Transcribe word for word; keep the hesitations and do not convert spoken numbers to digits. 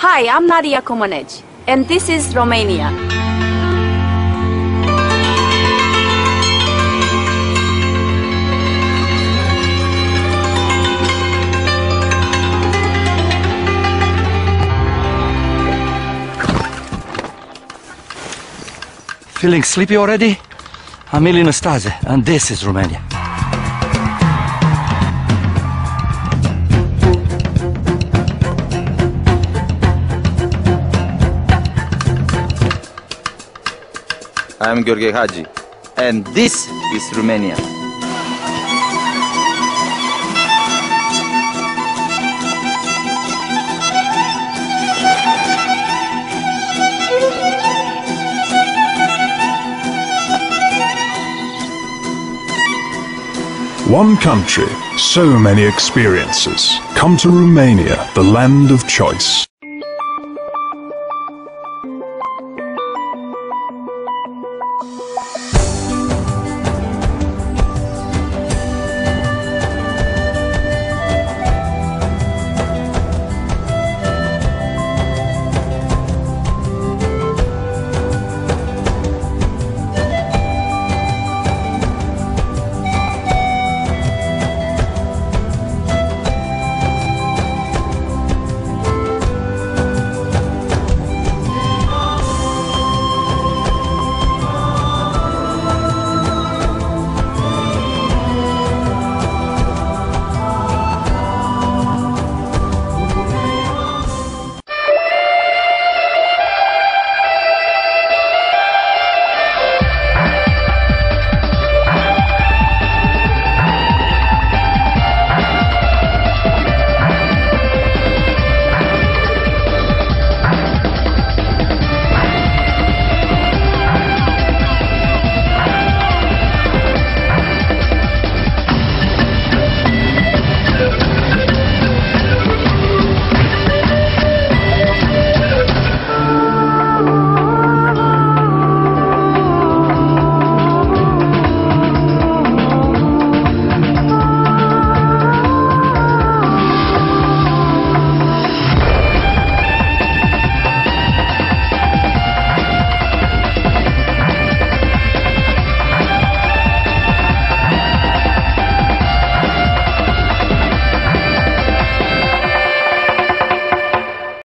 Hi, I'm Nadia Comaneci, and this is Romania. Feeling sleepy already? I'm Emil Nastase, and this is Romania. I'm Gheorghe Hagi, and this is Romania. One country, so many experiences. Come to Romania, the land of choice.